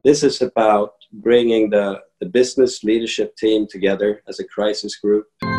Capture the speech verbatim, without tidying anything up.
This is about bringing the, the business leadership team together as a crisis group.